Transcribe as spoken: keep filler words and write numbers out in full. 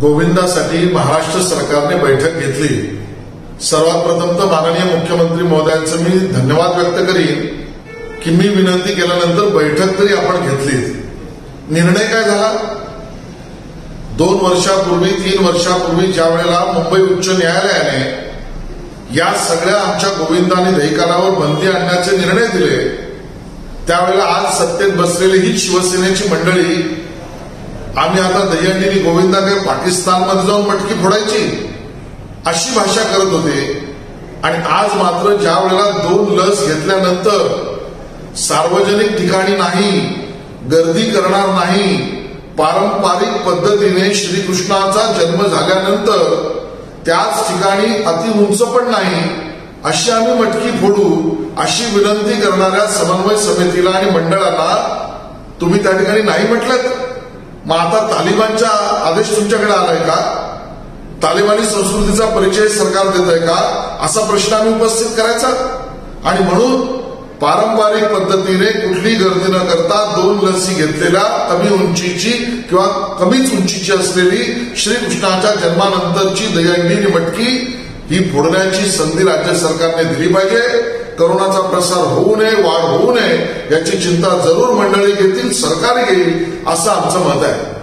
गोविंदासाठी महाराष्ट्र सरकारने बैठक घेतली। सर्वात प्रथम तर माननीय मुख्यमंत्री महोदयांचं मी धन्यवाद व्यक्त करीन की मी विनंती केल्यानंतर बैठक तरी आपण घेतली। निर्णय काय झाला? दोन वर्षापूर्वी तीन वर्षापूर्वी ज्या वेळेला मुंबई उच्च न्यायालयाने या सगळ्या आमच्या गोविंदा आणि दहिकालावर बंदी आणण्याचे निर्णय दिले, त्यावेळेला आज सत्तेत बसलेली ही शिवसेनेची मंडळी आम्ही आता दहीहंडी गोविंदा काय पाकिस्तानमध्ये जाऊन मटकी फोडायची अशी भाषा करत होते। आणि आज मात्र ज्या वेळेला दोन लस घेतल्यानंतर सार्वजनिक ठिकाणी नाही, गर्दी करणार नाही, पारंपरिक पद्धतीने श्रीकृष्णाचा जन्म झाल्यानंतर त्याच ठिकाणी अति उंच पण नाही अशी आम्ही मटकी फोडू अशी विनंती करणाऱ्या समन्वय समितीला आणि मंडळाला तुम्ही त्या ठिकाणी नाही म्हटलं। मग आता तालिबानचा आदेश तुमच्याकडे आलाय का? तालिबानी संस्कृतीचा परिचय सरकार देत आहे का असा प्रश्न आम्ही उपस्थित करायचा। आणि म्हणून पारंपरिक पद्धतीने कुठली गर्दी न करता दोन लसी घेतलेल्या कमी उंचीची किंवा कमीच उंचीची असलेली श्रीकृष्णाच्या जन्मानंतरची दहीहंडी मटकी ही फोडण्याची संधी राज्य सरकारने दिली पाहिजे। कोरोनाचा प्रसार होऊ नये, वाढ होऊ नये याची चिंता जरूर मंडळी घेतील, सरकार घेईल असं आमचं मत आहे।